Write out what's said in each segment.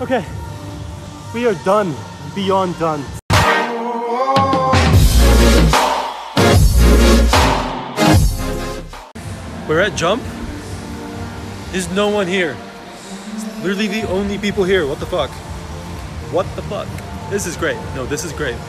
Okay, we are done, beyond done. We're at Jump. There's no one here. It's literally the only people here. What the fuck? What the fuck? This is great. No, this is great.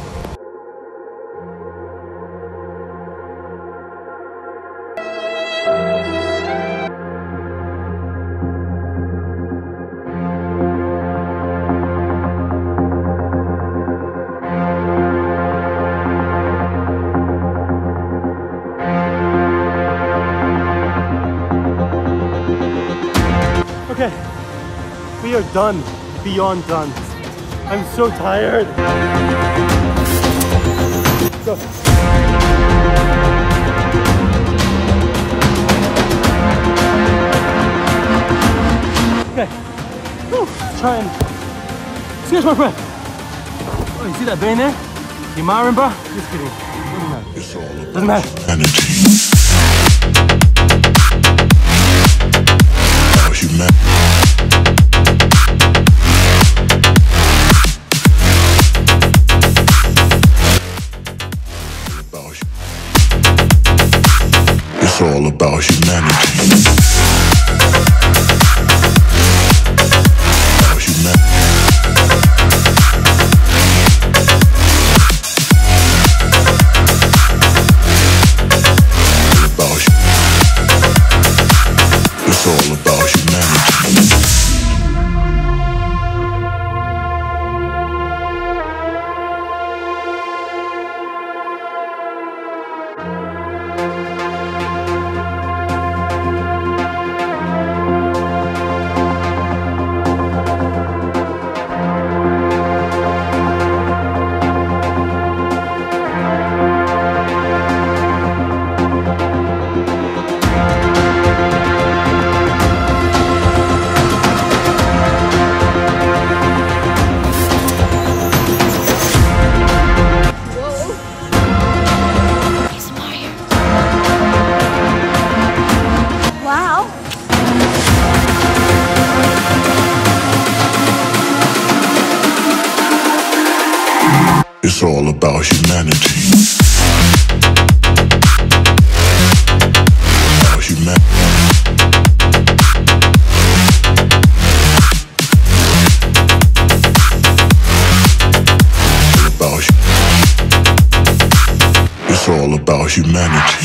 Okay, we are done, beyond done. I'm so tired. Go. Okay, whew, try and excuse my breath. Oh, you see that vein there? You marring, bro? Just kidding. Doesn't matter. It's all about humanity. It's all about humanity. It's all about humanity. About humanity. It's all about humanity.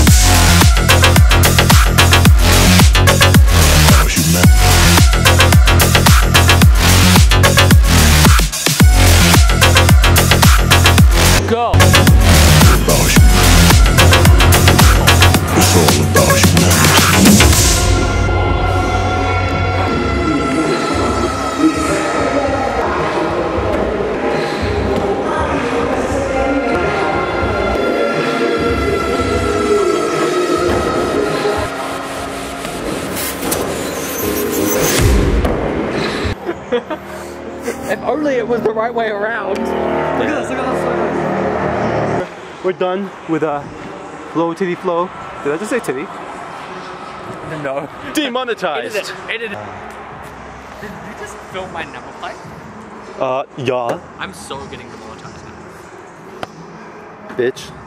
Go. It's all about humanity. If only it was the right way around. Look at this, look at this. We're done with Flow Titty Flow. Did I just say titty? No. Demonetized. Edit it. Did you just film my number plate? Yeah. I'm so getting demonetized now. Bitch.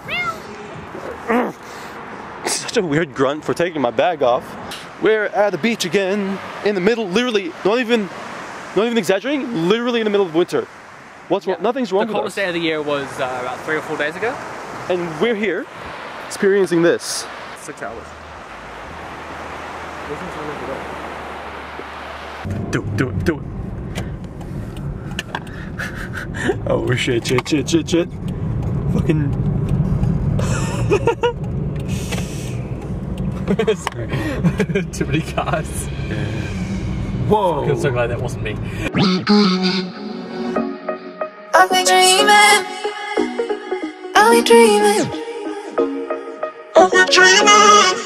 Such a weird grunt for taking my bag off. We're at the beach again, in the middle, literally, not even exaggerating, literally in the middle of winter. What's wrong? Nothing's wrong with us. The coldest day of the year was about 3 or 4 days ago. And we're here, experiencing this. 6 hours. Do it. Oh shit. Fucking. Sorry. Too many cars. Whoa. I'm so glad that wasn't me. I've been dreaming. I've been dreaming.